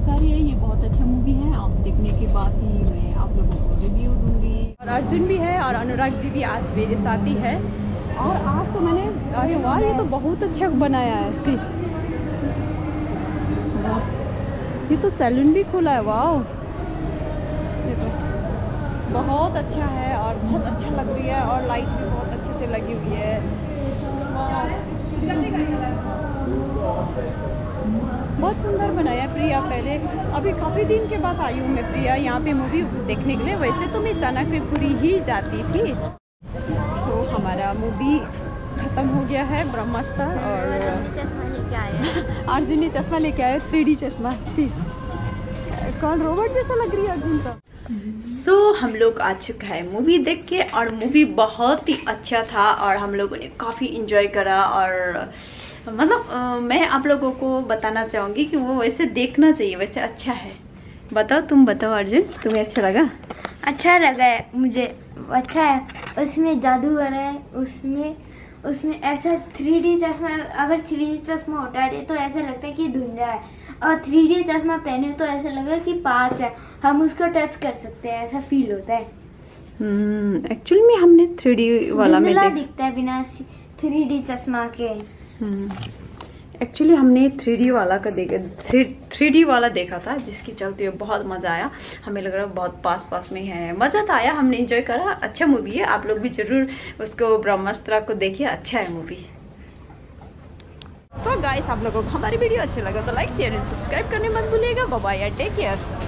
बता रही है ये बहुत अच्छा मूवी है, आप देखने के बाद ही मैं आप लोगों को रिव्यू दूंगी। और अर्जुन भी है और अनुराग जी भी आज मेरे साथ ही है। और आज तो मैंने, अरे वाह ये तो बहुत अच्छा बनाया है। सी ये तो सैलून भी खुला है। वाह ये तो बहुत अच्छा है और बहुत अच्छा लग रही है और लाइट भी बहुत अच्छे से लगी हुई है। बहुत सुंदर बनाया प्रिया। पहले अभी काफ़ी दिन के बाद आई हूँ मैं प्रिया यहाँ पे मूवी देखने के लिए। वैसे तो मैं चाणक्यपुरी ही जाती थी। सो हमारा मूवी ख़त्म हो गया है ब्रह्मास्त्र। और चश्मा लेके आया अर्जुन ने चश्मा लेके आया, 3D चश्मा। सी कौन रोबोट जैसा लग रही है अर्जुन का। सो हम लोग आ चुका है मूवी देख के और मूवी बहुत ही अच्छा था और हम लोगों ने काफ़ी इंजॉय करा। और मतलब मैं आप लोगों को बताना चाहूँगी कि वो वैसे देखना चाहिए, वैसे अच्छा है। बताओ, तुम बताओ अर्जुन, तुम्हें अच्छा लगा? अच्छा लगा है मुझे, अच्छा है। उसमें जादूगर है, उसमें ऐसा 3D चश्मा, अगर 3D चश्मा हटा दे तो ऐसा लगता है कि धुंधला है, और 3D चश्मा पहने तो ऐसा लग रहा है कि पास है, हम उसको टच कर सकते हैं, ऐसा फील होता है। एक्चुअली में हमने 3D वाला में दिखता है बिना 3D चश्मा के। एक्चुअली हमने 3D वाला का देखा, 3D वाला देखा था, जिसके चलते बहुत मज़ा आया। हमें लग रहा है बहुत पास में है, मज़ा तो आया, हमने एंजॉय करा। अच्छा मूवी है, आप लोग भी जरूर उसको ब्रह्मास्त्र को देखिए, अच्छा है मूवी। सो गाइस, आप लोगों को हमारी वीडियो अच्छा लगा तो लाइक शेयर एंड सब्सक्राइब करने मत भूलिएगा। Bye bye, take care.